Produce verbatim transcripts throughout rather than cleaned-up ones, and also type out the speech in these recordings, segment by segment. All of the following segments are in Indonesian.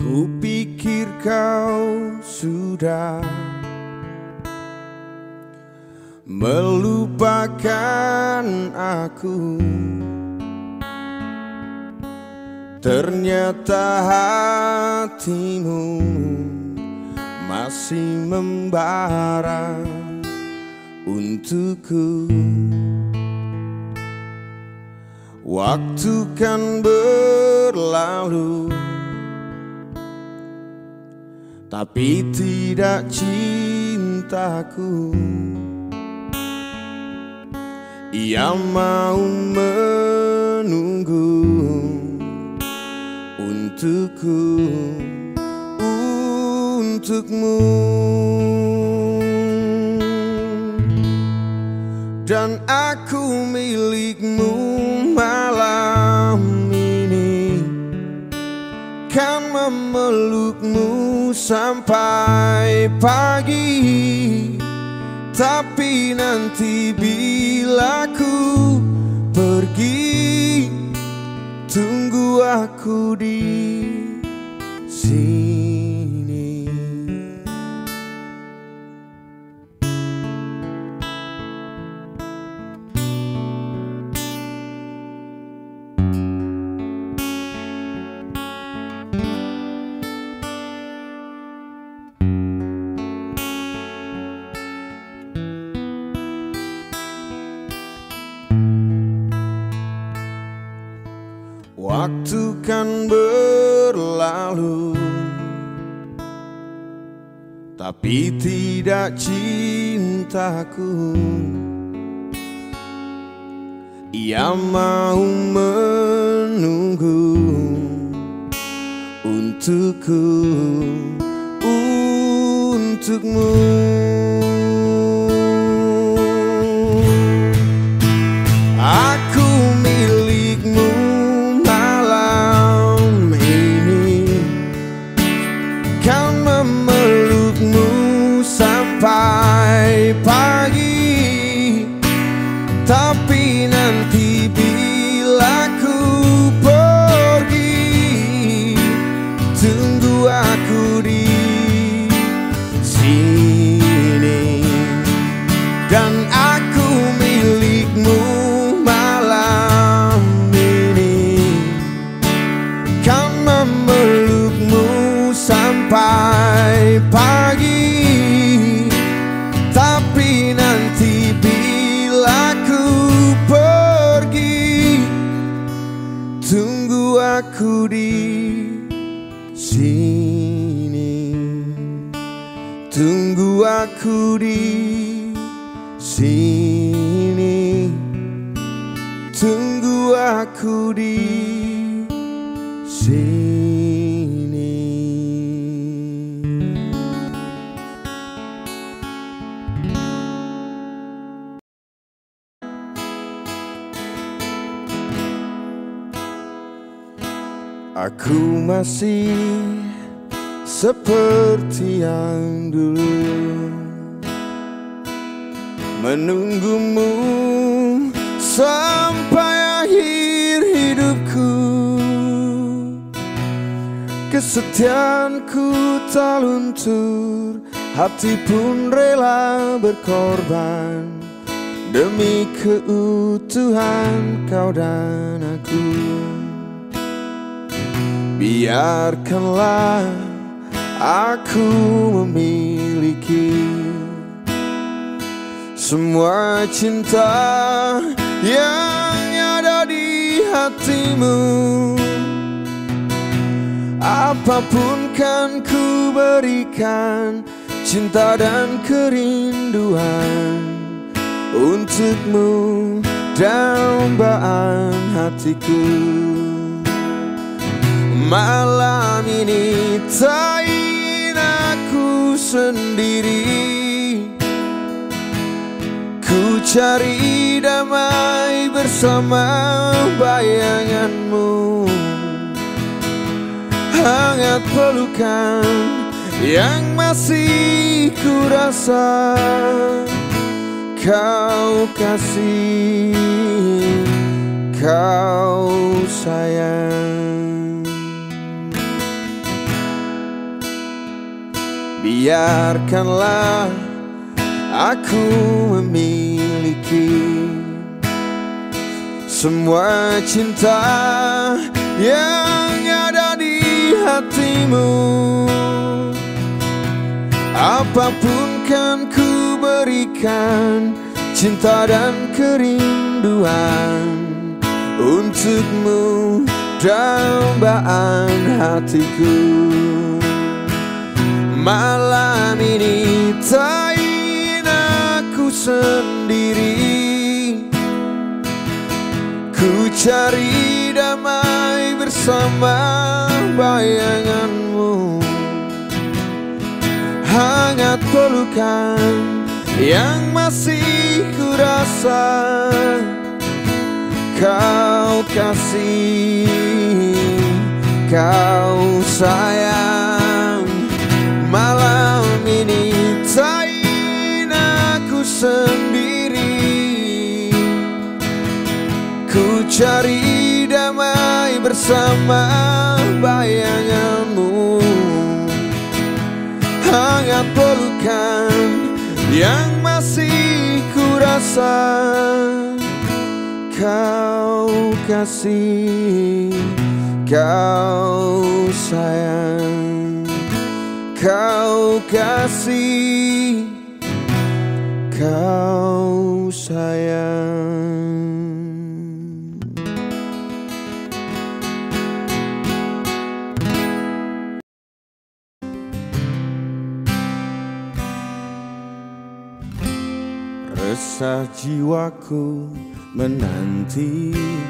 Kupikir kau sudah melupakan aku, ternyata hatimu masih membara untukku. Waktu kan berlalu, tapi tidak cintaku. Ia mau menunggu untukku, untukmu. Dan aku milikmu malam ini, kan memelukmu sampai pagi. Tapi nanti bila ku pergi, tunggu aku di sini. Waktu kan berlalu, tapi tidak cintaku. Ia mau menunggu untukku, untukmu. Aku milikmu malam ini, kan memelukmu sampai pagi. Tapi nanti bila ku pergi, tunggu aku di sini. Dan aku milikmu malam ini, kan memelukmu sampai pagi. Tapi nanti bila ku pergi, tunggu aku di sini. Tunggu aku di sini. Tunggu aku di sini. Aku masih seperti yang dulu, menunggumu sampai akhir hidupku. Kesetiaanku tak luntur, hati pun rela berkorban demi keutuhan kau dan aku. Biarkanlah aku memiliki semua cinta yang ada di hatimu. Apapun kan ku berikan, cinta dan kerinduan untukmu, dambaan hatiku. Malam ini tak ingin aku sendiri, ku cari damai bersama bayanganmu. Hangat pelukan yang masih ku rasa, kau kasih, kau sayang. biarkanlah aku memiliki semua cinta yang ada di hatimu. Apapun kan ku berikan, cinta dan kerinduan untukmu, dambaan hatiku. Malam ini tak ingin aku sendiri, ku cari damai bersama bayanganmu. Hangat pelukan yang masih ku rasa, kau kasih, kau sayang. Malam ini tak ingin aku sendiri, ku cari damai bersama bayanganmu. Hangat pelukan yang masih ku rasa, kau kasih, kau sayang. Kau kasih, kau sayang. Resah jiwaku menanti,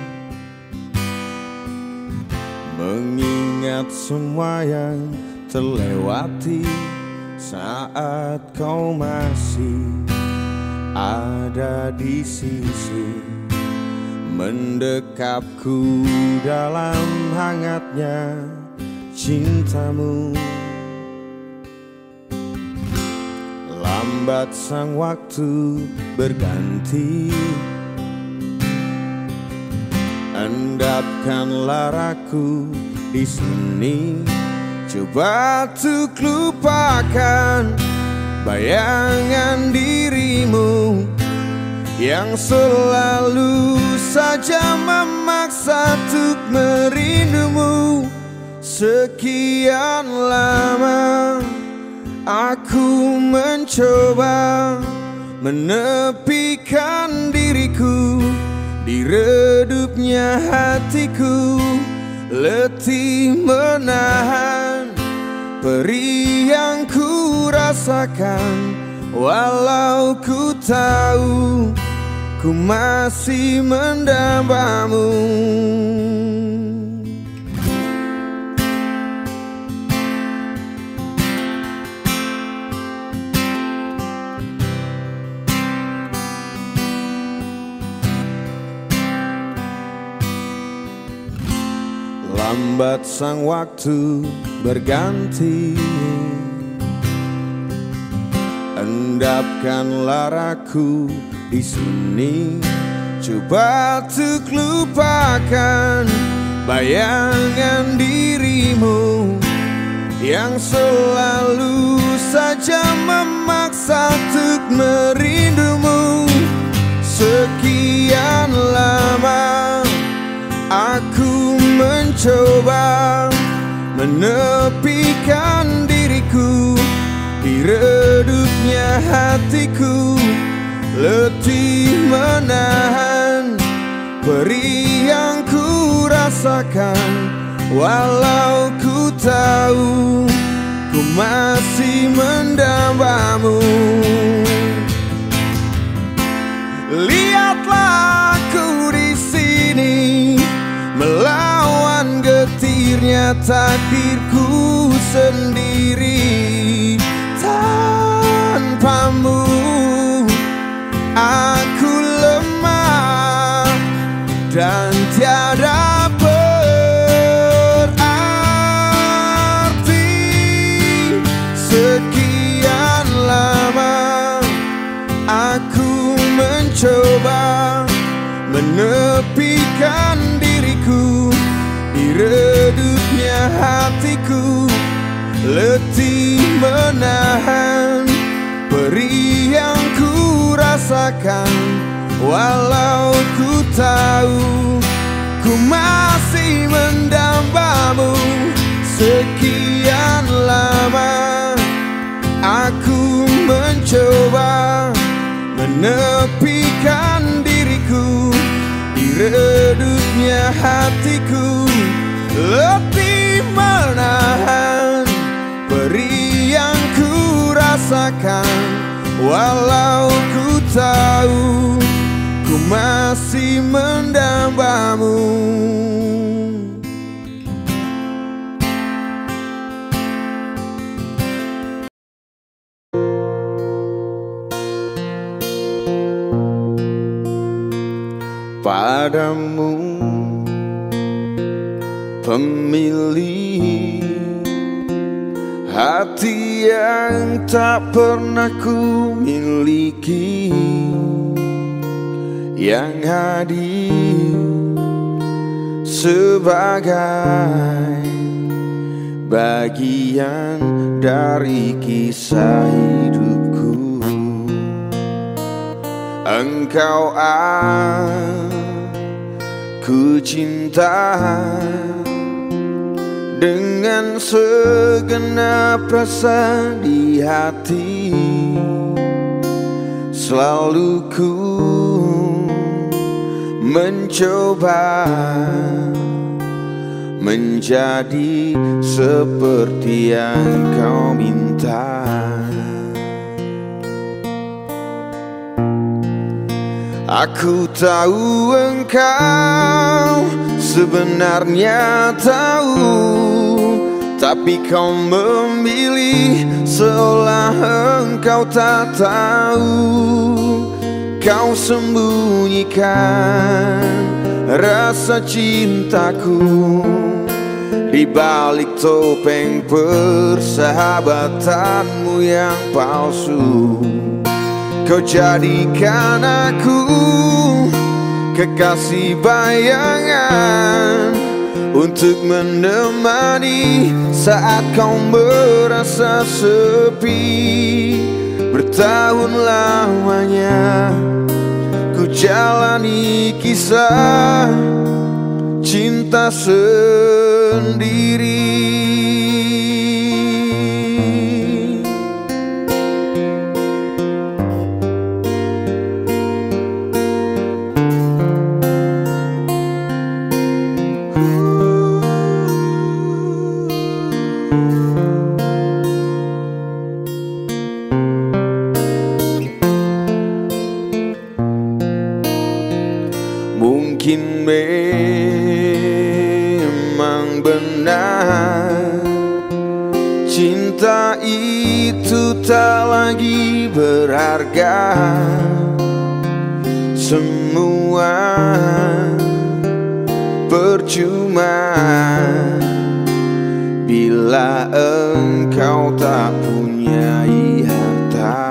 mengingat semua yang terlewati saat kau masih ada di sisi, mendekapku dalam hangatnya cintamu. Lambat sang waktu berganti, endapkanlah aku di sini. Coba untuk lupakan bayangan dirimu yang selalu saja memaksa untuk merindumu. Sekian lama aku mencoba menepikan diriku di redupnya hatiku, letih menahan perih yang ku rasakan. Walau ku tahu ku masih mendambamu. Lambat sang waktu berganti, endapkanlah aku di sini. Coba untuk lupakan bayangan dirimu yang selalu saja memaksa untuk merindumu. Sekian lama aku mencoba menepikan diriku di redupnya hatiku, letih menahan perih yang ku rasakan. Walau ku tahu ku masih mendambamu. Lihatlah aku di sini melawan getirnya takdirku sendiri. Tanpamu aku lemah dan tiada berarti. Sekian lama aku mencoba menepikan diriku di redupnya hatiku, letih menahan menahan perih yang ku rasakan. Walau ku tahu ku masih mendambamu sekian lama. Aku mencoba menepikan diriku di redupnya hatiku, lebih menahan perih yang ku rasakan. Walau ku tahu ku masih mendambamu. Padamu pemilih hati yang tak pernah ku miliki, yang hadir sebagai bagian dari kisah hidupku. Engkau aku cinta dengan segenap rasa di hati. Selalu ku mencoba menjadi seperti yang kau minta. Aku tahu engkau sebenarnya tahu, tapi kau memilih seolah engkau tak tahu. Kau sembunyikan rasa cintaku di balik topeng persahabatanmu yang palsu. Kau jadikan aku kekasih bayangan untuk menemani saat kau merasa sepi. Bertahun lamanya ku jalani kisah cinta sendiri. Mungkin memang benar cinta itu tak lagi berharga. Semua percuma bila engkau tak punyai harta.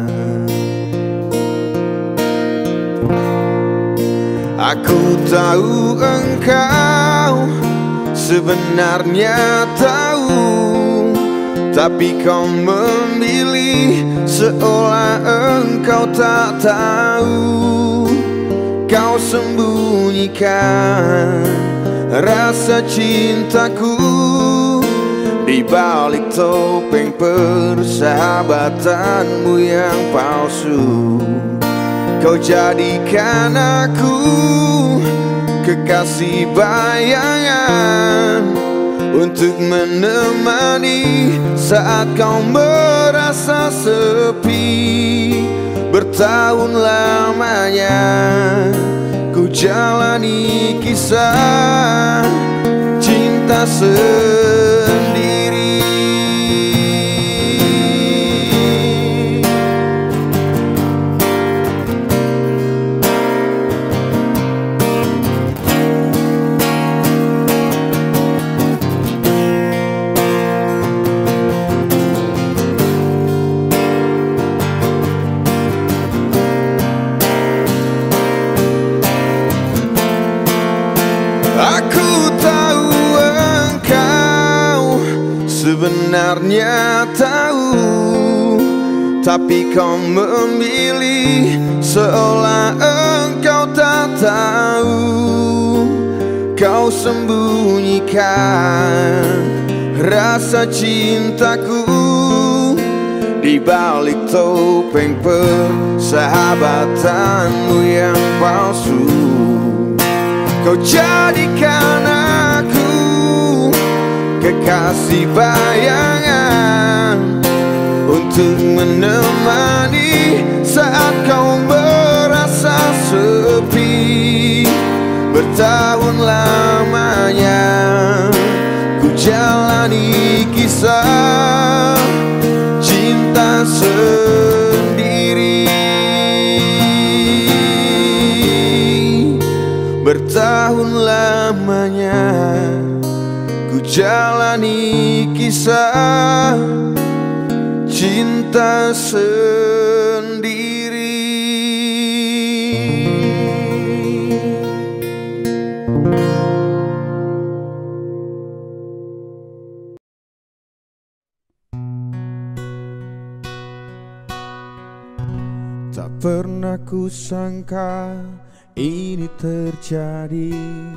Aku tahu engkau sebenarnya tahu, tapi kau memilih seolah engkau tak tahu. Kau sembunyikan rasa cintaku di balik topeng persahabatanmu yang palsu. Kau jadikan aku kekasih bayangan untuk menemani saat kau merasa sepi. Bertahun lamanya ku jalani kisah cinta sendiri. Aku tahu engkau sebenarnya tahu, tapi kau memilih seolah engkau tak tahu. Kau sembunyikan rasa cintaku di balik topeng persahabatanmu yang palsu. Kau jadikan aku kekasih bayangan untuk menemani saat kau merasa sepi. Bertahun lamanya ku jalani kisah cinta sendiri. Bertahun lamanya ku jalani kisah cinta sendiri. Tak pernah ku sangka ini terjadi,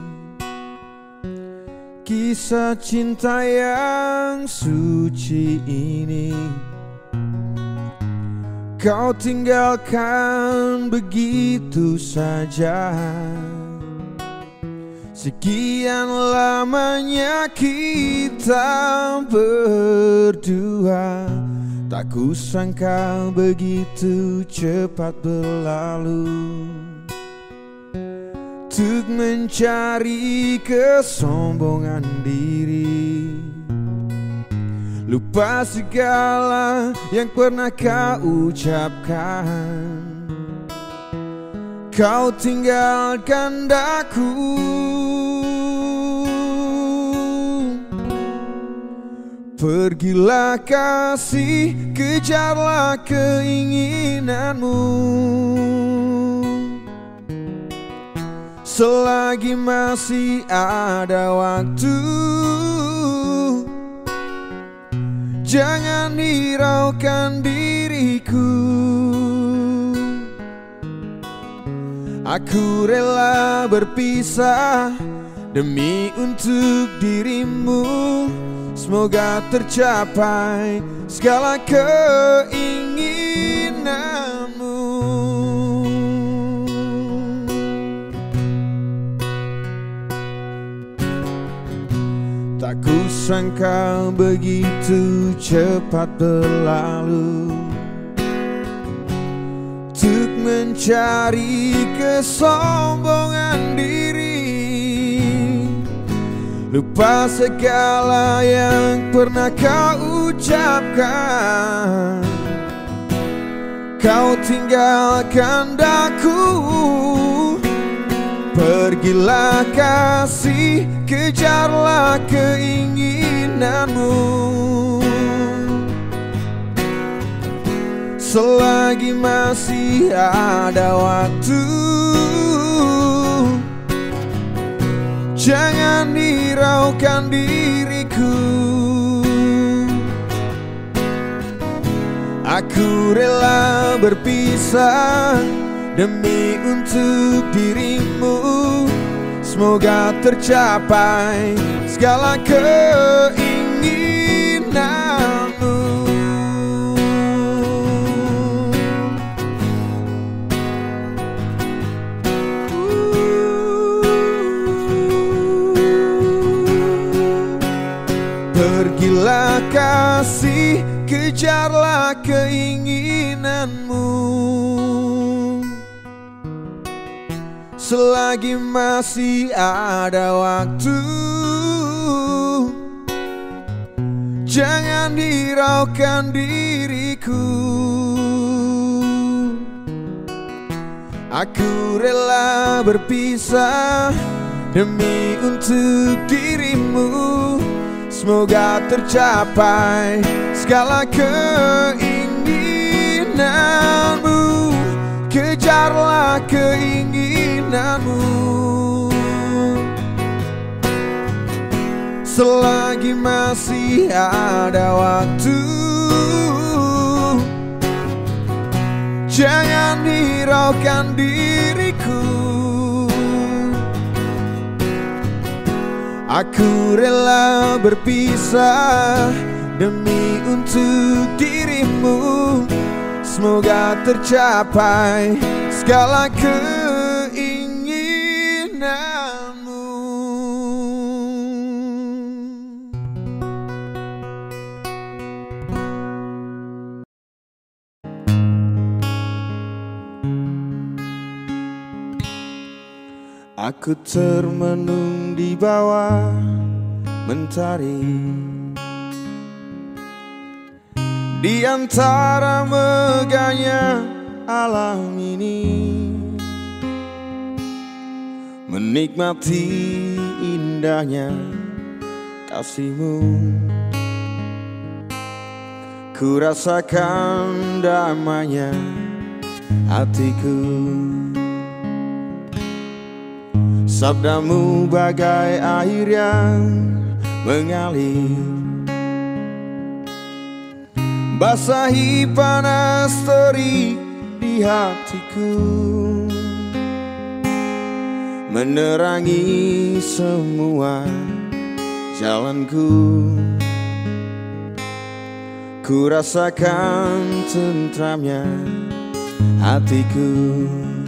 kisah cinta yang suci ini kau tinggalkan begitu saja. Sekian lamanya kita berdua, tak kusangka begitu cepat berlalu. Untuk mencari kesombongan diri, lupa segala yang pernah kau ucapkan. Kau tinggalkan daku, pergilah kasih, kejarlah keinginanmu. Selagi masih ada waktu, jangan hiraukan diriku. Aku rela berpisah demi untuk dirimu. Semoga tercapai segala keinginanmu. Tak kusangka begitu cepat berlalu. Untuk mencari kesombongan diri, lupa segala yang pernah kau ucapkan. Kau tinggalkan daku, pergilah kasih, kejarlah keinginanmu. Selagi masih ada waktu, jangan hiraukan diriku. Aku rela berpisah demi untuk dirimu. Semoga tercapai segala keinginanmu. Pergilah kasih, kejarlah keinginanmu. Selagi masih ada waktu, jangan hiraukan diriku. Aku rela berpisah demi untuk dirimu. Semoga tercapai segala keinginanmu. Kejarlah keinginanmu. Selagi masih ada waktu, Jangan hiraukan diriku. Aku rela berpisah demi untuk dirimu. Semoga tercapai segala keinginanmu. Aku termenung di bawah mentari, di antara megahnya alam ini, menikmati indahnya kasihmu. Ku rasakan damainya hatiku. Sabdamu bagai air yang mengalir, basahi panas terik di hatiku, menerangi semua jalanku. Ku rasakan tentramnya hatiku.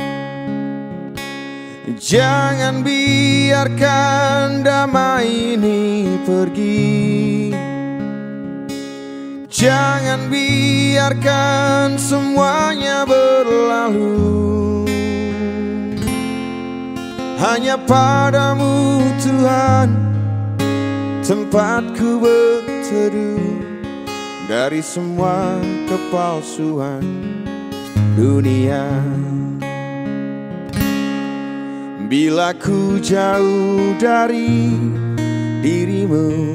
Jangan biarkan damai ini pergi. Jangan biarkan semuanya berlalu. Hanya padamu Tuhan tempatku berteduh, dari semua kepalsuan dunia. Bila ku jauh dari dirimu,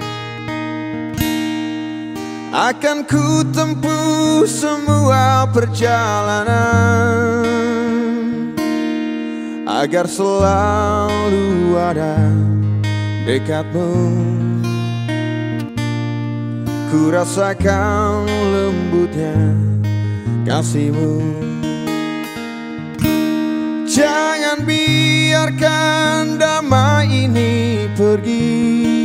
akan ku tempuh semua perjalanan agar selalu ada dekatmu. Ku rasakan lembutnya kasihmu. Jangan biarkan damai ini pergi.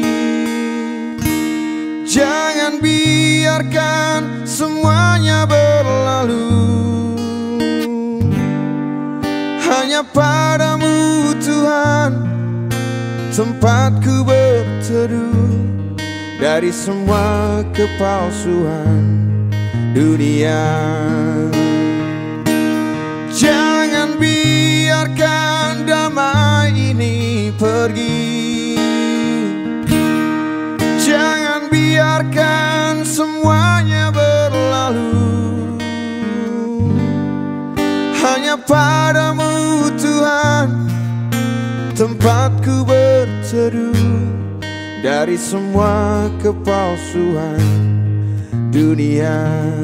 Jangan biarkan semuanya berlalu. Hanya padamu Tuhan tempatku berteduh, dari semua kepalsuan dunia. Jangan biarkan damai ini pergi. Jangan biarkan semuanya berlalu. Hanya padamu Tuhan tempatku berteduh, dari semua kepalsuan dunia.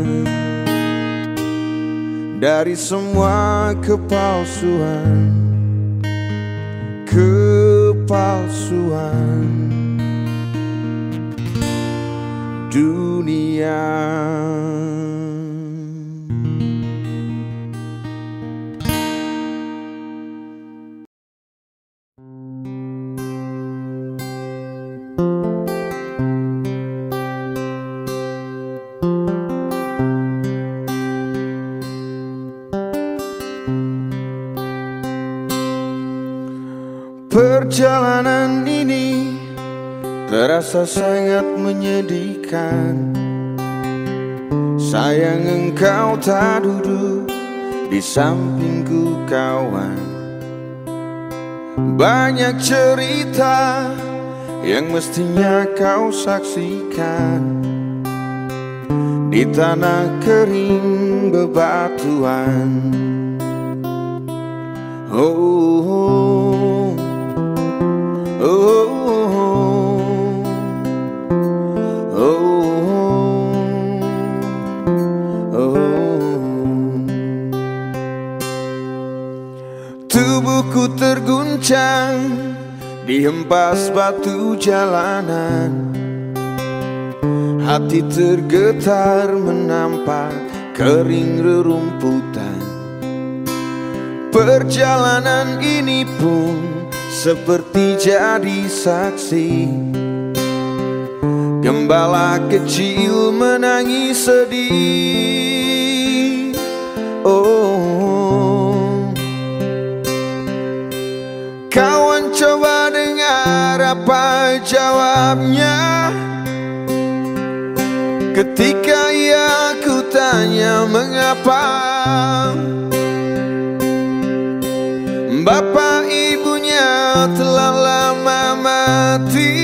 Dari semua kepalsuan, kepalsuan dunia. Perjalanan ini terasa sangat menyedihkan. Sayang engkau tak duduk di sampingku kawan. Banyak cerita yang mestinya kau saksikan di tanah kering bebatuan. Oh, oh, oh, oh, oh, oh. Tubuhku terguncang dihempas batu jalanan. Hati tergetar menampak kering rerumputan. Perjalanan ini pun seperti jadi saksi. Gembala kecil menangis sedih. Oh, kawan coba dengar apa jawabnya ketika ia ku tanya mengapa. Bapak ibunya telah lama mati,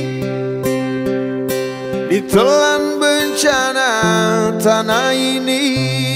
ditelan bencana tanah ini.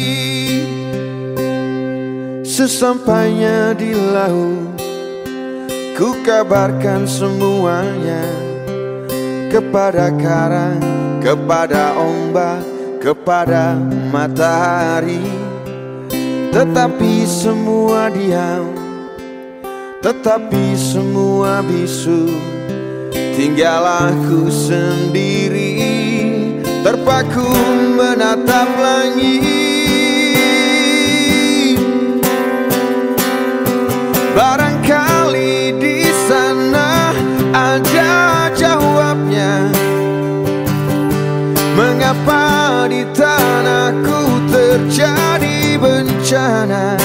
Sesampainya di laut, ku kabarkan semuanya kepada karang, kepada ombak, kepada matahari. Tetapi semua diam, tetapi semua bisu. Tinggal aku sendiri, terpaku menatap langit. Barangkali di sana ada jawabnya, mengapa di tanahku terjadi bencana.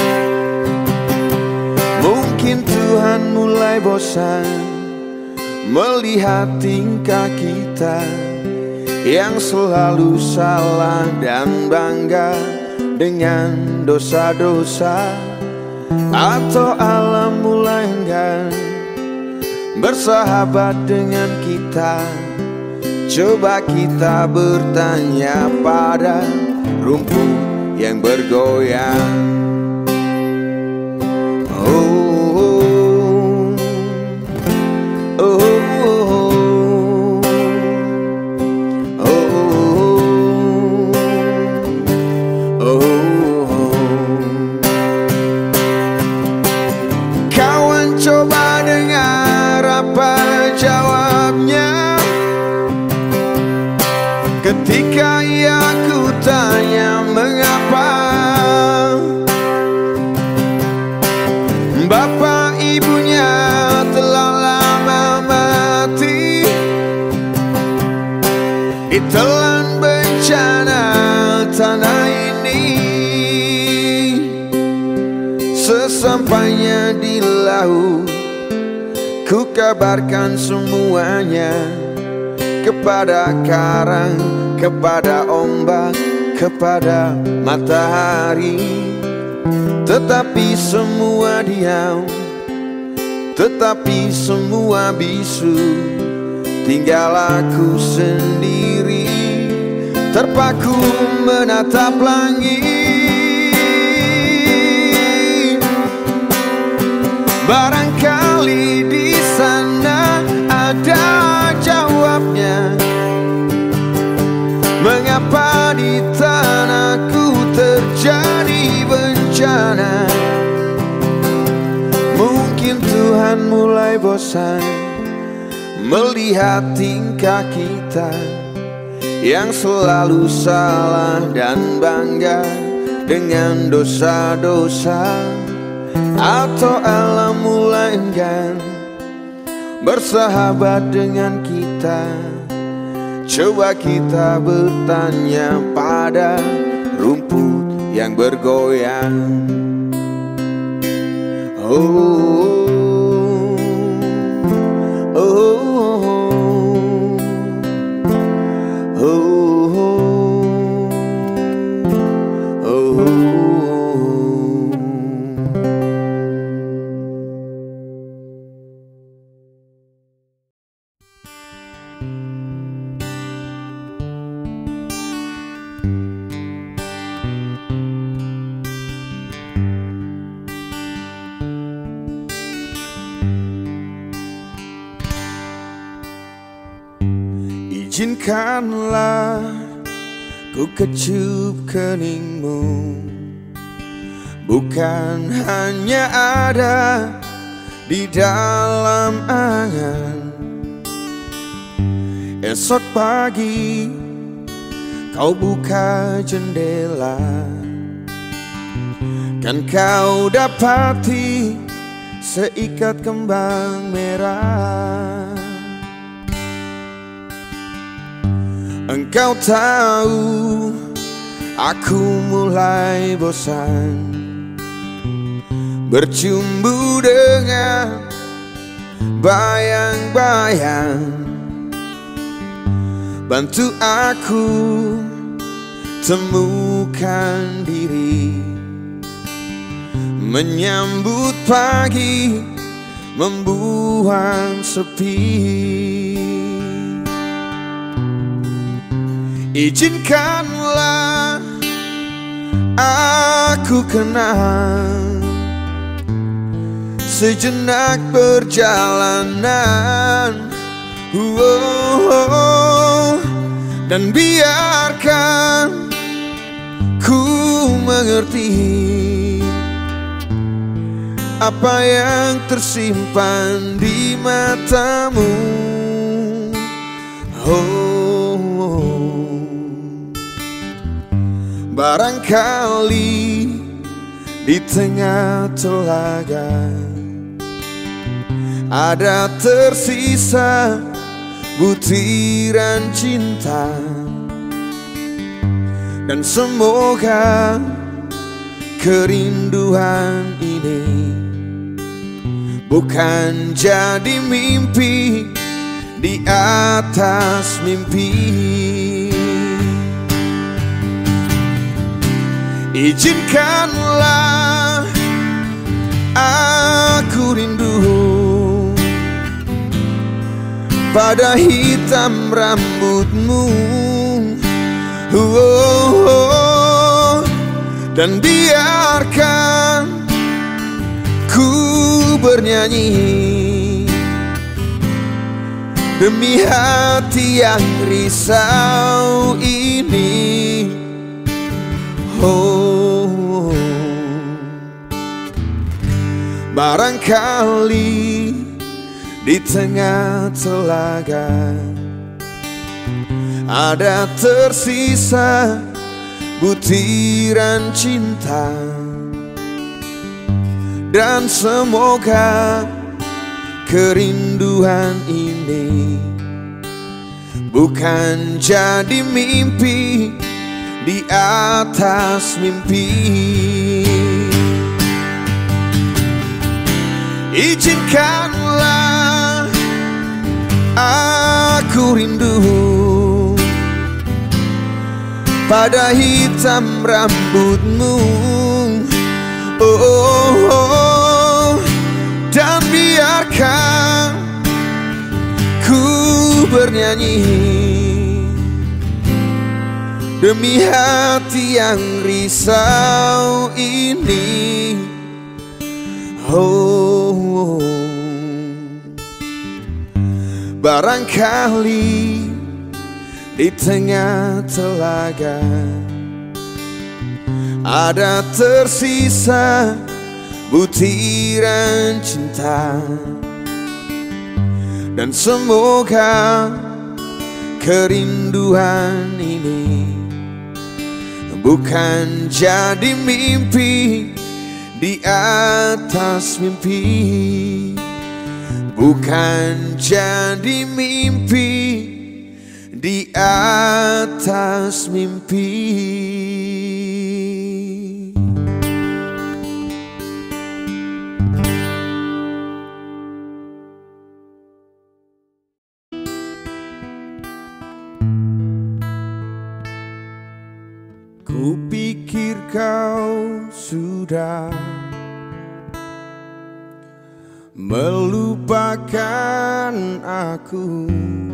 Mungkin Tuhan mulai bosan melihat tingkah kita yang selalu salah dan bangga dengan dosa-dosa. Atau alam mulai enggan bersahabat dengan kita. Coba kita bertanya pada rumput yang bergoyang. Ketika ia ku tanya mengapa. Bapak ibunya telah lama mati, ditelan bencana tanah ini. Sesampainya di laut, ku kabarkan semuanya kepada karang, kepada ombak, kepada matahari. Tetapi semua diam, tetapi semua bisu. Tinggal aku sendiri, terpaku menatap langit. Barangkali di sana ada jawabnya, mengapa di tanahku terjadi bencana. Mungkin Tuhan mulai bosan melihat tingkah kita yang selalu salah dan bangga dengan dosa-dosa. Atau alam mulai enggan bersahabat dengan kita. Coba kita bertanya pada rumput yang bergoyang. Oh, oh, oh, oh, oh, oh. Izinkanlah ku kecup keningmu, bukan hanya ada di dalam angan. Esok pagi kau buka jendela, kan kau dapati seikat kembang merah. Engkau tahu aku mulai bosan bercumbu dengan bayang-bayang. Bantu aku temukan diri, menyambut pagi, membuang sepi. Izinkanlah aku kenang sejenak perjalanan, oh, oh, dan biarkan ku mengerti apa yang tersimpan di matamu. Oh, oh. Barangkali di tengah telaga ada tersisa butiran cinta, dan semoga kerinduan ini bukan jadi mimpi di atas mimpi. Izinkanlah aku rindu pada hitam rambutmu, oh, oh, dan biarkan ku bernyanyi demi hati yang risau ini. Oh, barangkali di tengah telaga ada tersisa butiran cinta, dan semoga kerinduan ini bukan jadi mimpi di atas mimpi. Izinkanlah aku rindu pada hitam rambutmu, oh, oh, oh, dan biarkan ku bernyanyi demi hati yang risau ini. Oh, barangkali di tengah telaga ada tersisa butiran cinta, dan semoga kerinduan ini bukan jadi mimpi di atas mimpi, bukan jadi mimpi di atas mimpi. Kupikir kau sudah melupakan aku,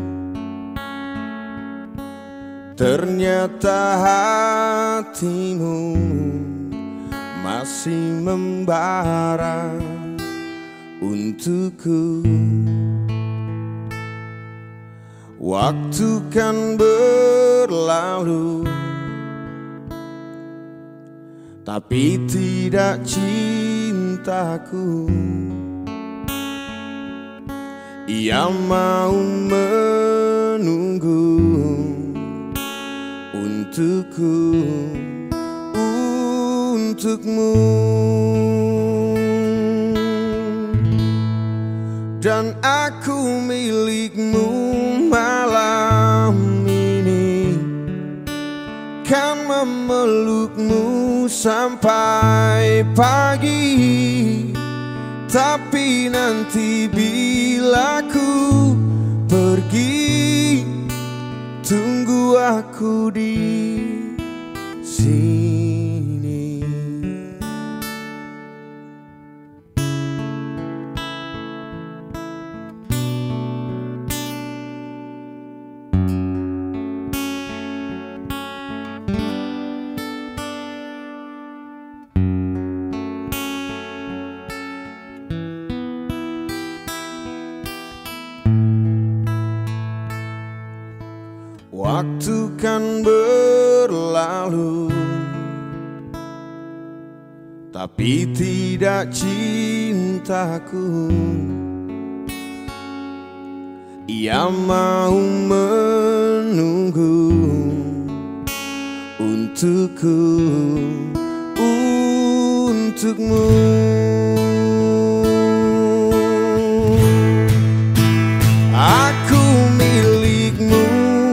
ternyata hatimu masih membara untukku. Waktu kan berlalu, tapi tidak cintaku. Ia mau menunggu untuk untukku, untukmu. Dan aku milikmu malam ini, kan memelukmu sampai pagi. Tapi nanti bila ku pergi, tunggu aku di sini. Waktu kan berlalu, tapi tidak cintaku. Ia mau menunggu untukku, untukmu. Aku milikmu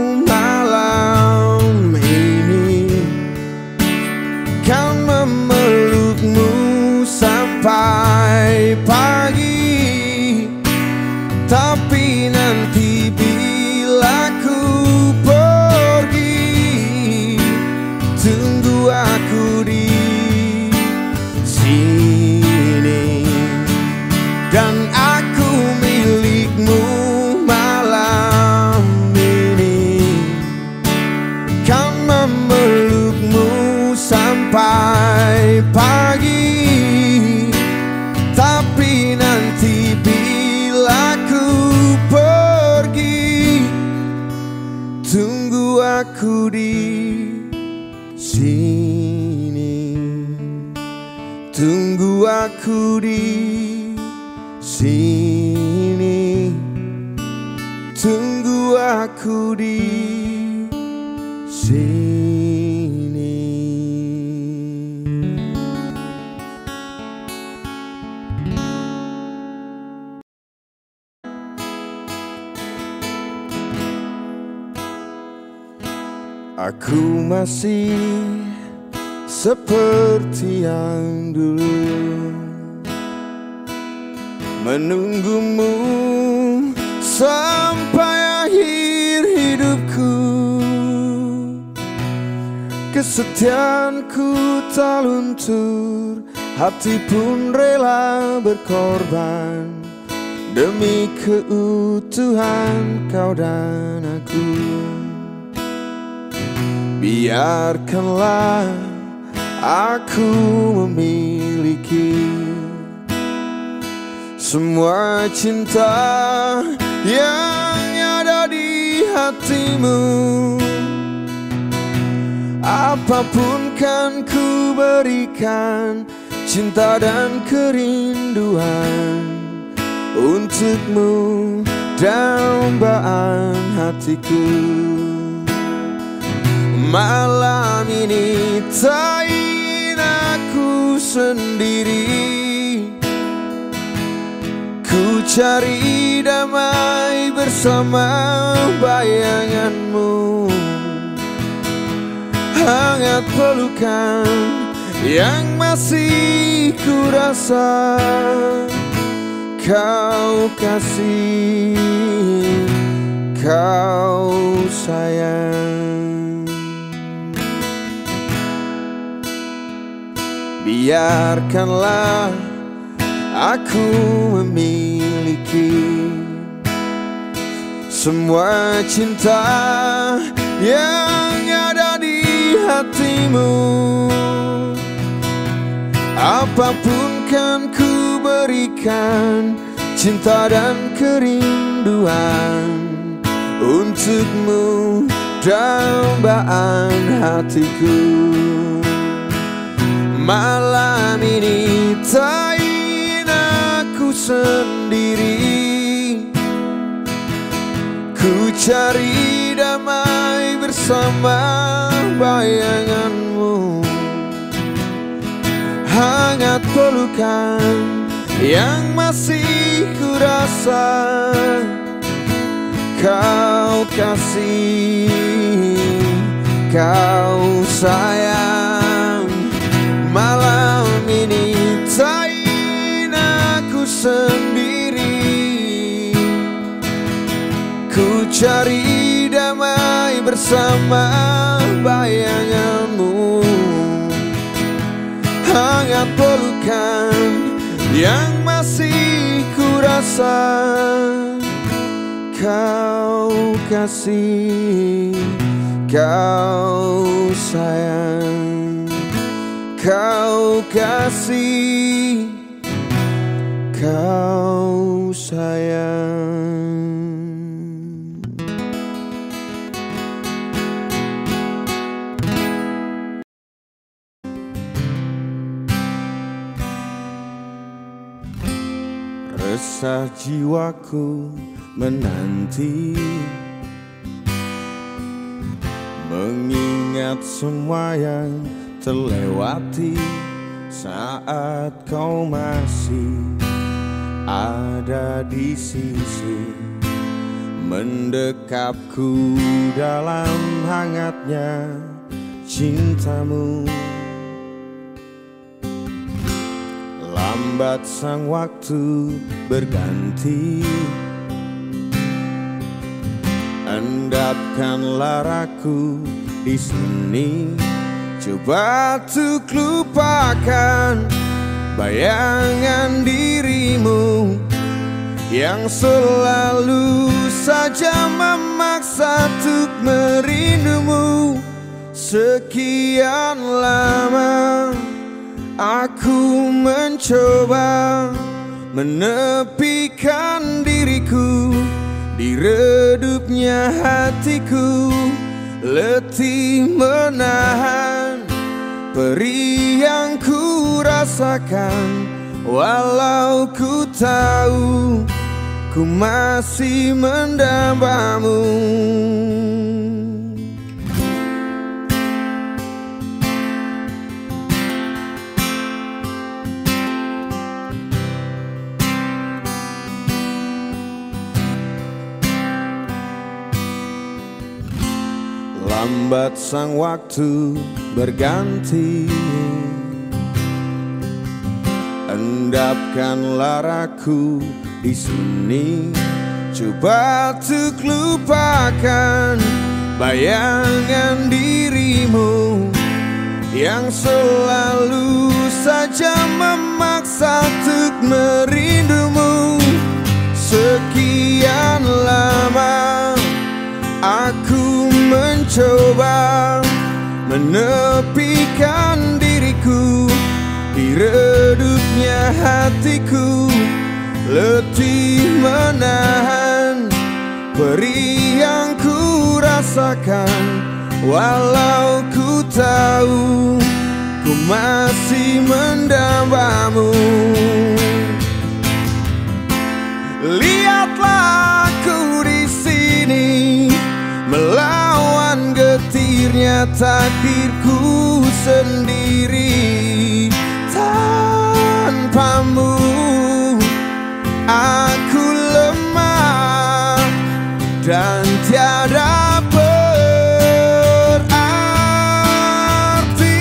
malam ini, kan memelukmu sampai pagi. Tapi nanti bila ku pergi, tunggu aku di sini. Dan aku milikmu malam ini, kan memelukmu sampai pagi. Tapi nanti bila ku pergi, tunggu aku di sini. Tunggu aku di sini. Tunggu aku di sini. Aku masih seperti yang dulu, menunggumu sampai akhir hidupku. Kesetiaanku tak luntur, hati pun rela berkorban demi keutuhan kau dan aku. Biarkanlah aku memiliki semua cinta yang ada di hatimu. Apapun kan ku berikan, cinta dan kerinduan untukmu, dambaan hatiku. Malam ini tak ingin aku sendiri, ku cari damai bersama bayanganmu. Hangat pelukan yang masih ku rasa, kau kasih, kau sayang. Biarkanlah aku memiliki semua cinta yang ada di hatimu. Apapun kan ku berikan, cinta dan kerinduan untukmu, dambaan hatiku. Malam ini tak ingin aku sendiri, Ku cari damai bersama bayanganmu, hangat pelukan yang masih ku rasa. Kau kasih, kau sayang. Malam ini tak ingin aku sendiri. Ku cari damai bersama bayanganmu, hangat pelukan yang masih ku rasa. Kau kasih, kau sayang. Kau kasih, kau sayang. Resah jiwaku menanti, mengingat semua yang terlewati saat kau masih ada di sisi, mendekapku dalam hangatnya cintamu. Lambat sang waktu berganti, endapkanlah aku di sini. Coba untuk lupakan bayangan dirimu yang selalu saja memaksa untuk merindumu. Sekian lama aku mencoba menepikan diriku di redupnya hatiku, letih menahan perih yang ku rasakan. Walau ku tahu ku masih mendambamu. Lambat sang waktu berganti, endapkanlah aku di sini. Coba untuk lupakan bayangan dirimu yang selalu saja memaksa untuk merindumu. Sekian lama aku mencoba menepikan diriku di redupnya hatiku, letih menahan perih yang ku rasakan. Walau ku tahu ku masih mendambamu. Lihatlah aku di sini melawan getirnya takdirku sendiri. Tanpamu aku lemah dan tiada berarti.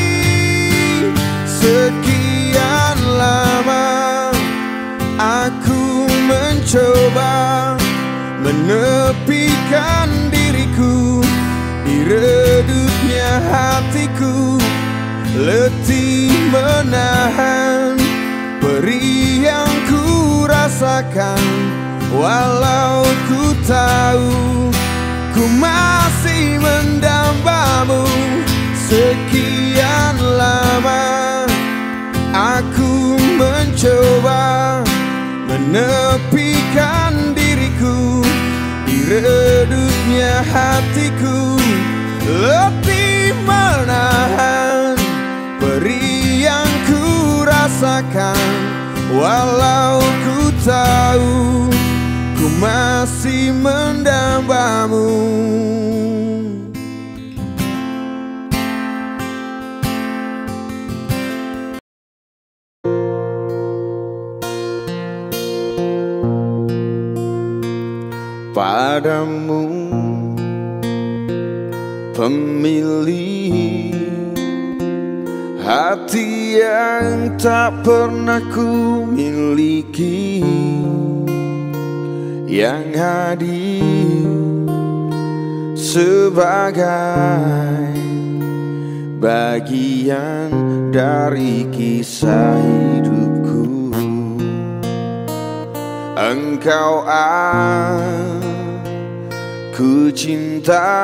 Sekian lama aku mencoba menepikan diriku di redupnya hatiku, letih menahan perih yang ku rasakan. Walau ku tahu ku masih mendambamu. Sekian lama aku mencoba menepikan diriku di redupnya hatiku, letih menahan perih yang ku rasakan. Walau ku tahu ku masih mendamba. padamu. Padamu pemilih hati yang tak pernah ku miliki, yang hadir sebagai bagian dari kisah hidupku. Engkau aku cinta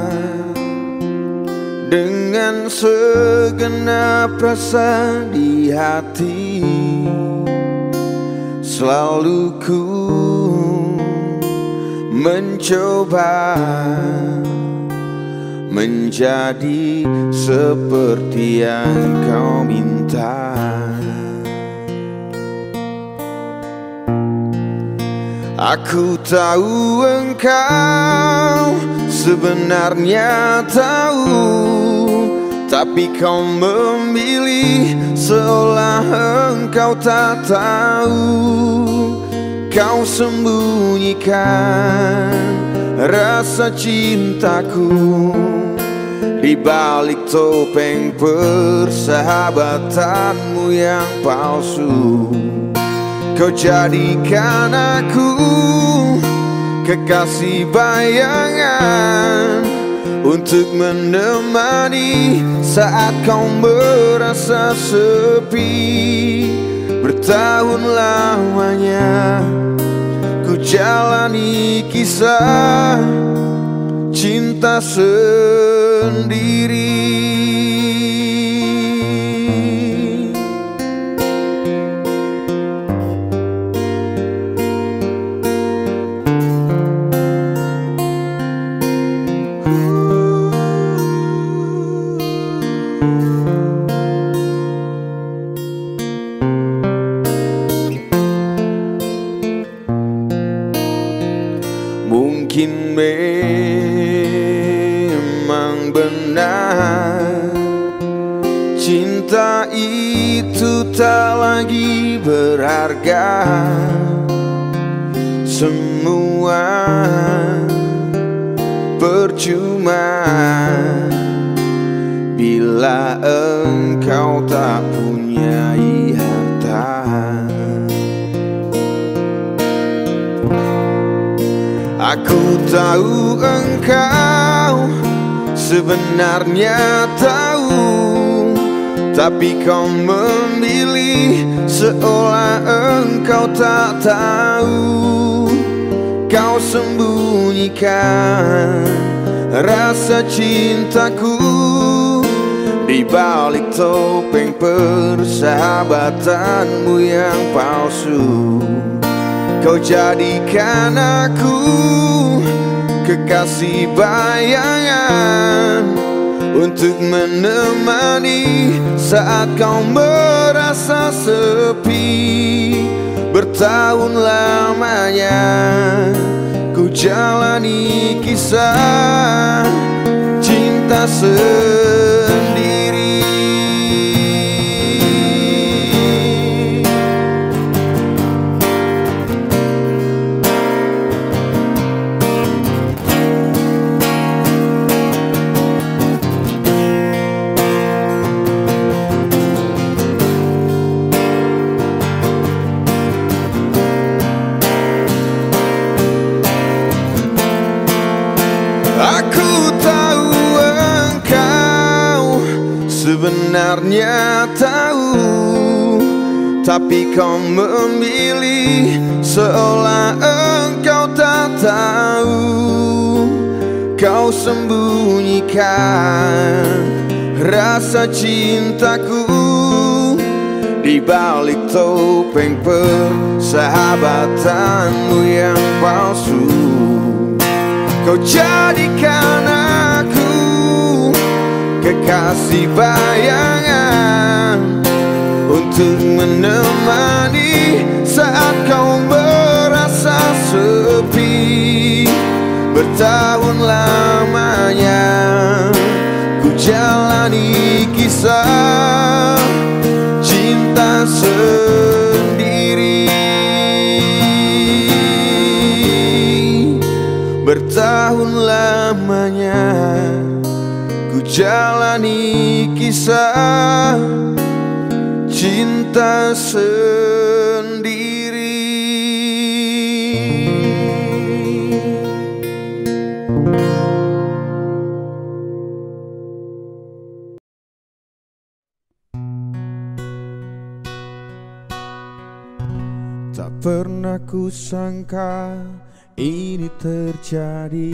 dengan segenap rasa di hati. Selalu ku mencoba menjadi seperti yang kau minta. Aku tahu engkau sebenarnya tahu, tapi kau memilih seolah engkau tak tahu. Kau sembunyikan rasa cintaku di balik topeng persahabatanmu yang palsu. Kau jadikan aku kekasih bayangan untuk menemani saat kau merasa sepi. Bertahun lamanya ku jalani kisah cinta sendiri. Mungkin memang benar cinta itu tak lagi berharga. Semua percuma bila engkau tak punya harta. Aku tahu engkau sebenarnya tahu, tapi kau memilih seolah engkau tak tahu. Kau sembunyikan rasa cintaku di balik topeng persahabatanmu yang palsu. Kau jadikan aku kekasih bayangan untuk menemani saat kau merasa sepi. Bertahun lamanya ku jalani kisah cinta sendiri. Aku tahu engkau sebenarnya tahu, tapi kau memilih seolah engkau tak tahu. Kau sembunyikan rasa cintaku di balik topeng persahabatanmu yang palsu. Kau jadikan aku kekasih bayangan untuk menemani saat kau merasa sepi. bertahun lamanya ku jalani kisah cinta sendiri. Bertahun lamanya ku jalani kisah cinta sendiri. Tak pernah ku sangka ini terjadi,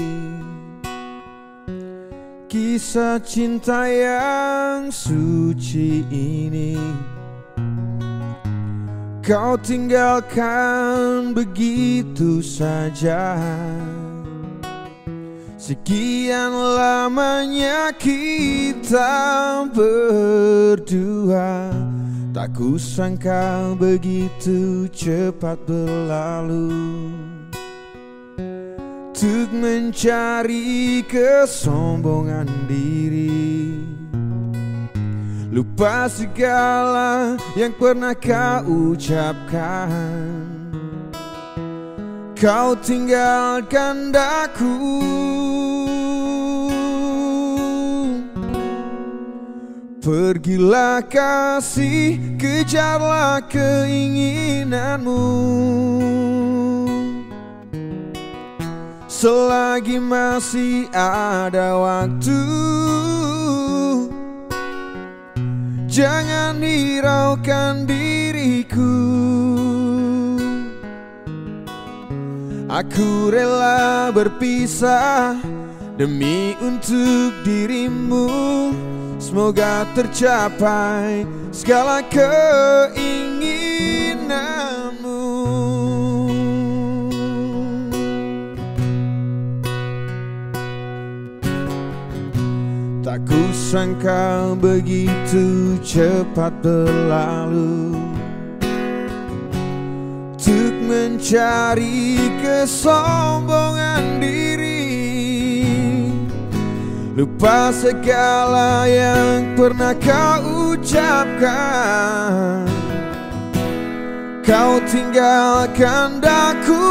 kisah cinta yang suci ini kau tinggalkan begitu saja. Sekian lamanya kita berdua, tak kusangka begitu cepat berlalu. Untuk mencari kesombongan diri, lupa segala yang pernah kau ucapkan. Kau tinggalkan daku, pergilah kasih, kejarlah keinginanmu. Selagi masih ada waktu, jangan hiraukan diriku. Aku rela berpisah demi untuk dirimu. Semoga tercapai segala keinginanmu. Tak kusangka begitu cepat berlalu. Untuk mencari kesombongan diri, lupa segala yang pernah kau ucapkan. Kau tinggalkan daku,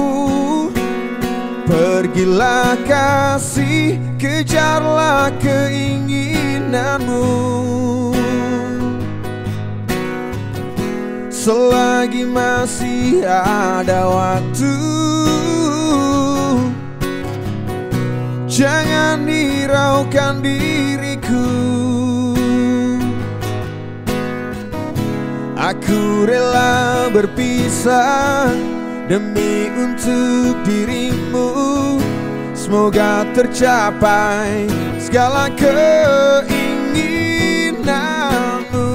pergilah kasih, kejarlah keinginanmu. Selagi masih ada waktu, jangan hiraukan diriku. Aku rela berpisah demi untuk dirimu. Semoga tercapai segala keinginanmu.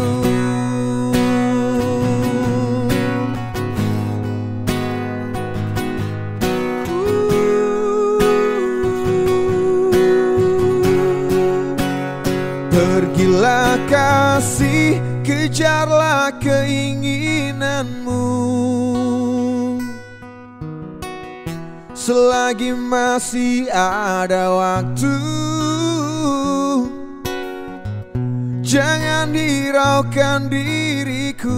Pergilah kasih, kejarlah keinginanmu. Selagi masih ada waktu, jangan hiraukan diriku.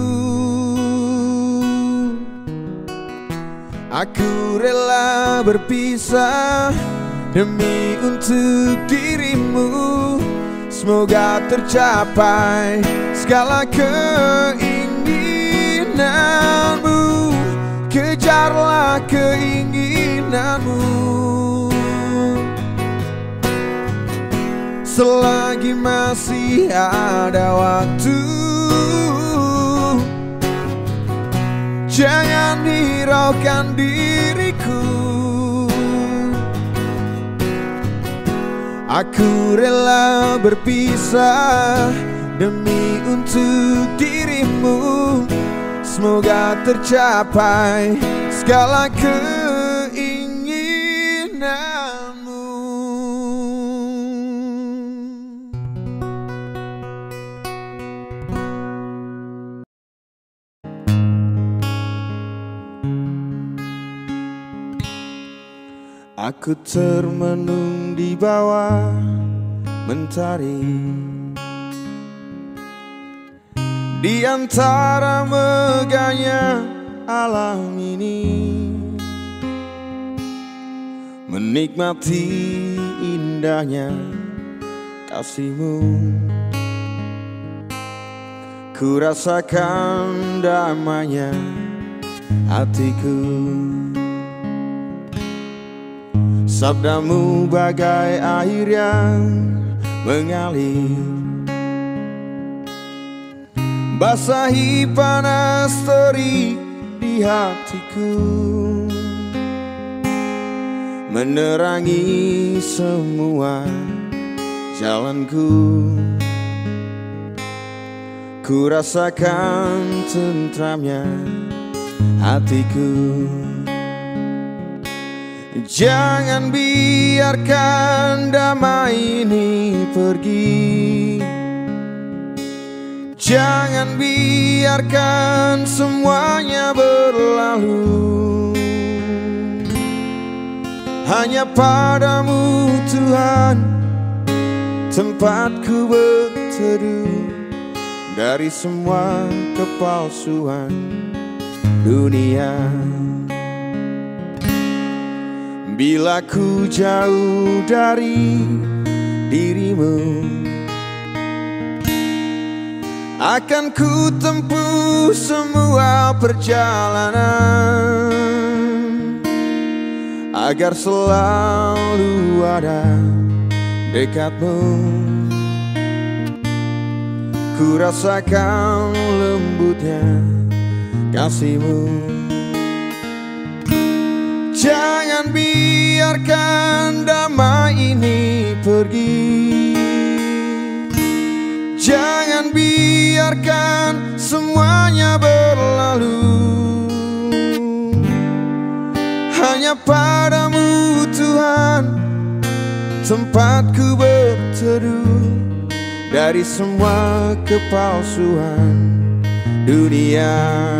Aku rela berpisah demi untuk dirimu. Semoga tercapai segala keinginanmu. Kejarlah keinginanmu. Selagi masih ada waktu, jangan hiraukan diriku. Aku rela berpisah demi untuk dirimu. Semoga tercapai segala keinginanmu. Aku termenung di bawah mentari, di antara megahnya alam ini, menikmati indahnya kasihmu. Ku rasakan damainya hatiku. Sabdamu bagai air yang mengalir, basahi panas terik di hatiku, menerangi semua jalanku. Ku rasakan tentramnya hatiku. Jangan biarkan damai ini pergi, jangan biarkan semuanya berlalu. Hanya padamu Tuhan tempatku berteduh, dari semua kepalsuan dunia. Bila ku jauh dari dirimu, akan ku tempuh semua perjalanan, agar selalu ada dekatmu. Ku rasakan lembutnya kasihmu. Jangan biarkan damai ini pergi, jangan biarkan semuanya berlalu. Hanya padamu Tuhan tempatku berteduh, dari semua kepalsuan dunia.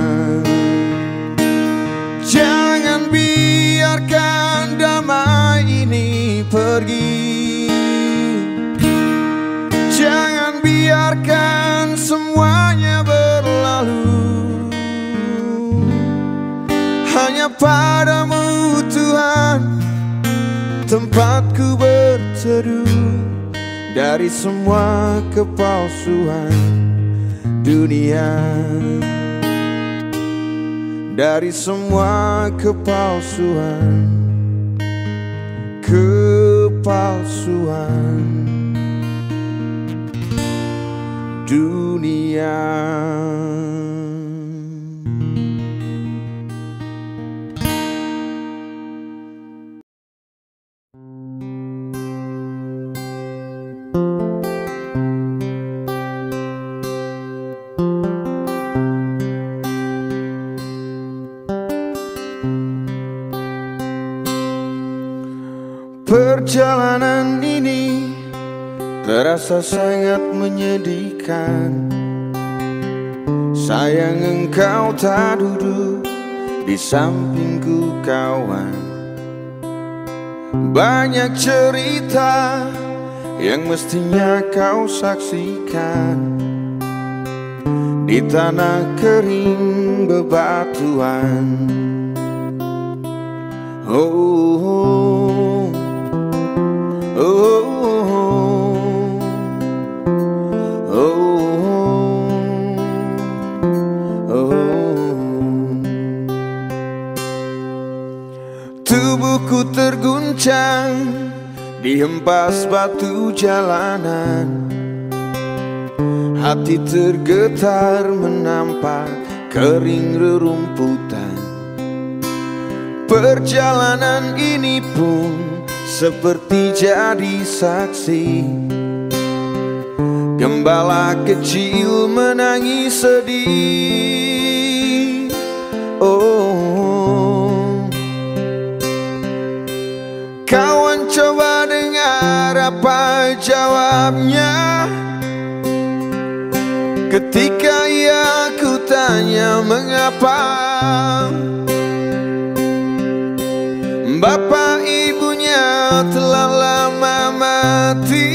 Jangan biarkan damai ini pergi, jangan biarkan semuanya berlalu. Hanya padamu Tuhan tempatku berteduh, dari semua kepalsuan dunia, dari semua kepalsuan, kepalsuan dunia. Perjalanan ini terasa sangat menyedihkan. Sayang engkau tak duduk di sampingku kawan. Banyak cerita yang mestinya kau saksikan, di tanah kering bebatuan. Oh, oh, oh, oh, oh, oh. Tubuhku terguncang dihempas batu jalanan, hati tergetar menampak kering rerumputan. Perjalanan ini pun seperti jadi saksi, gembala kecil menangis sedih. Oh, kawan coba dengar apa jawabnya ketika ia kutanya mengapa. Bapak ibunya telah lama mati,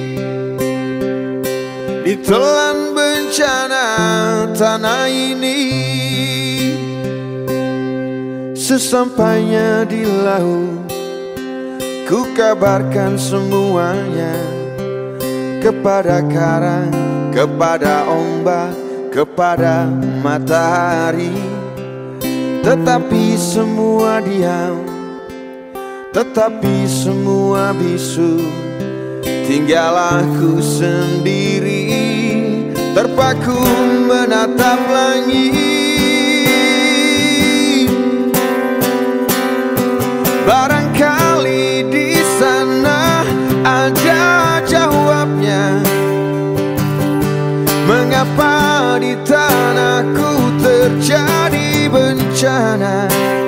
ditelan bencana tanah ini. Sesampainya di laut, ku kabarkan semuanya kepada karang, kepada ombak, kepada matahari. Tetapi semua diam, tetapi semua bisu. Tinggal aku sendiri, terpaku menatap langit. Barangkali di sana ada jawabnya, mengapa di tanahku terjadi bencana.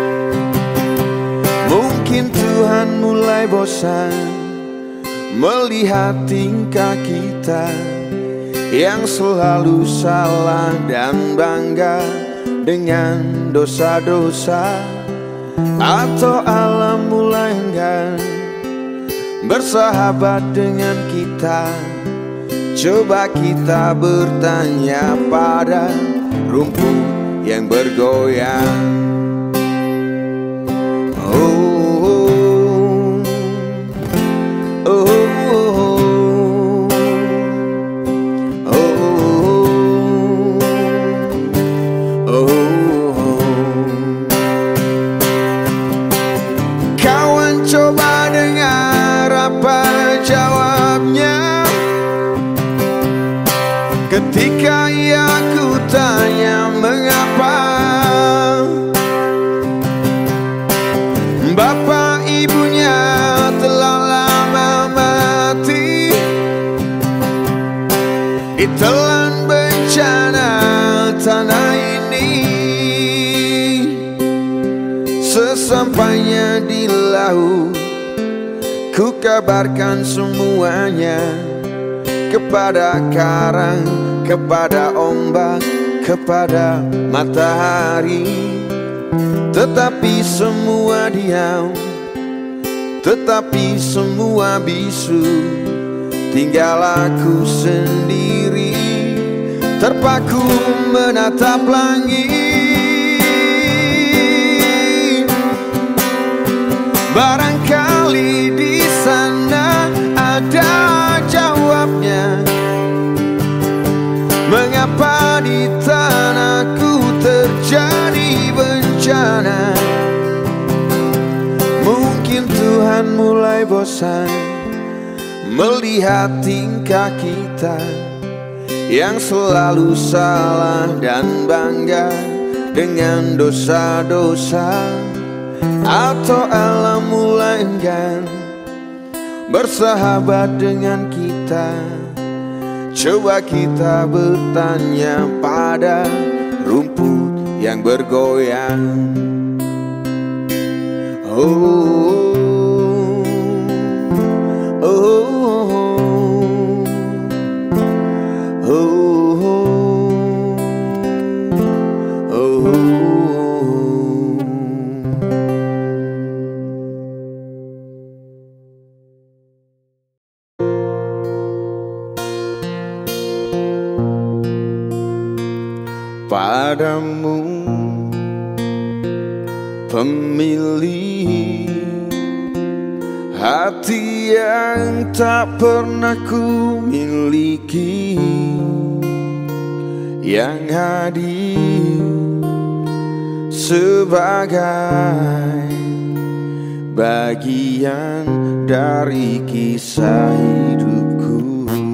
Mungkin Tuhan mulai bosan melihat tingkah kita yang selalu salah dan bangga dengan dosa-dosa. Atau alam mulai enggan bersahabat dengan kita. Coba kita bertanya pada rumput yang bergoyang. Oh, oh, oh, oh, oh. Kawan, coba dengar apa jawabnya ketika ia ku tanya mengapa. Bapak ibunya telah lama mati, ditelan bencana tanah ini. Sesampainya di laut, ku kabarkan semuanya kepada karang, kepada ombak, kepada matahari. Tetapi semua diam, tetapi semua bisu. Tinggal aku sendiri, terpaku menatap langit. Barangkali di sana ada jawabnya, mengapa di tanahku terjadi bencana. Mungkin Tuhan mulai bosan melihat tingkah kita yang selalu salah dan bangga dengan dosa-dosa. Atau alam mulai enggan bersahabat dengan kita. Coba kita bertanya pada rumput yang bergoyang. Oh, oh, oh, oh, oh, oh. Padamu pemilih hati yang tak pernah ku miliki, yang hadir sebagai bagian dari kisah hidupku.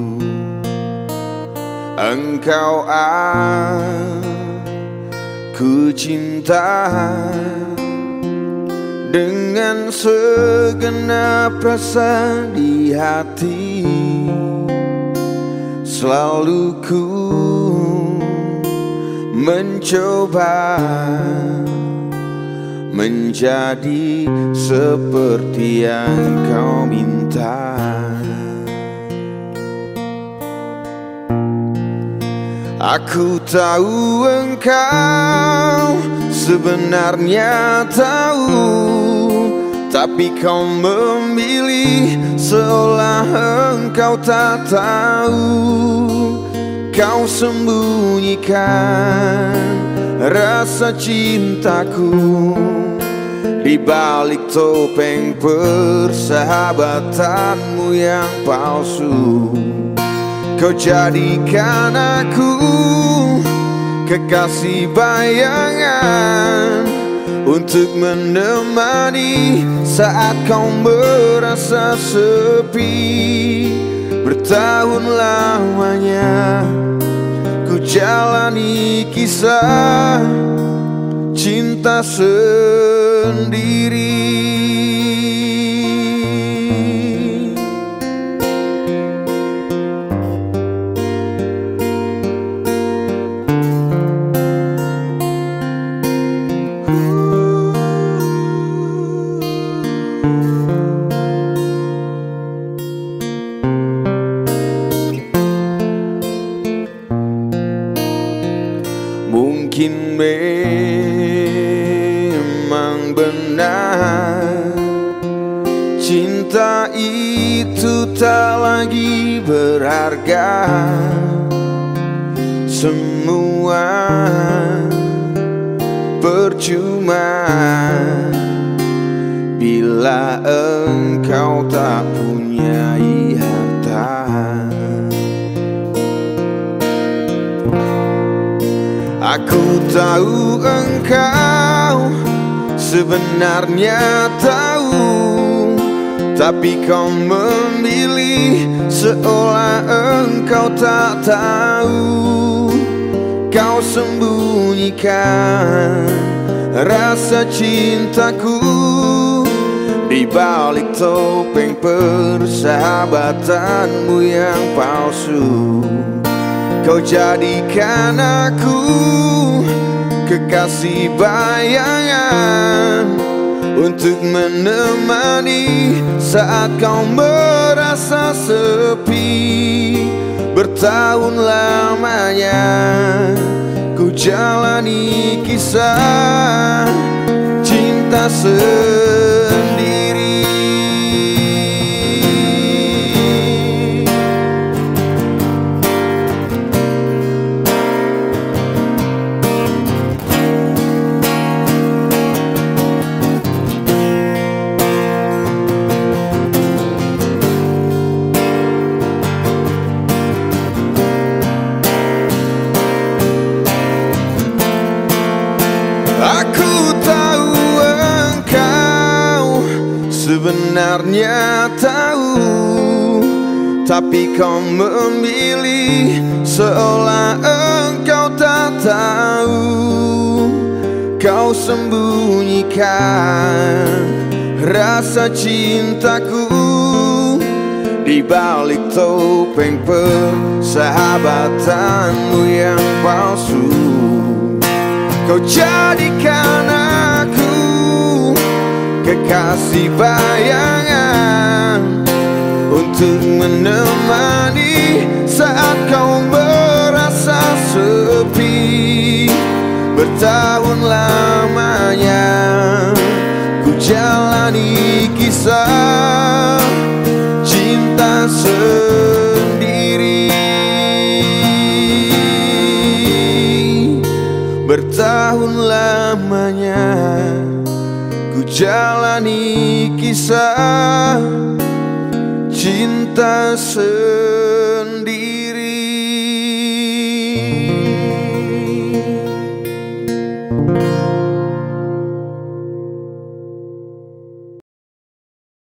Engkau aku cinta dengan segenap rasa di hati. Selalu ku mencoba menjadi seperti yang kau minta. Aku tahu engkau sebenarnya tahu tapi kau memilih seolah engkau tak tahu. Kau sembunyikan rasa cintaku di balik topeng persahabatanmu yang palsu. Kau jadikan aku kekasih bayangan untuk menemani saat kau merasa sepi. Bertahun lamanya ku jalani kisah cinta sendiri. Mungkin memang benar cinta itu tak lagi berharga. Semua percuma bila engkau tak punyai harta. Aku tahu engkau sebenarnya tahu, tapi kau memilih seolah engkau tak tahu. Kau sembunyikan rasa cintaku di balik topeng persahabatanmu yang palsu. Kau jadikan aku kekasih bayangan untuk menemani saat kau merasa sepi. Bertahun lamanya ku jalani kisah cinta sendiri. Aku tahu engkau sebenarnya tahu, tapi kau memilih seolah engkau tak tahu. Kau sembunyikan rasa cintaku di balik topeng persahabatanmu yang palsu. Kau jadikan aku kekasih bayangan untuk menemani saat kau merasa sepi. Bertahun lamanya ku jalani kisah cinta sendiri. Bertahun lamanya ku jalani kisah cinta sendiri.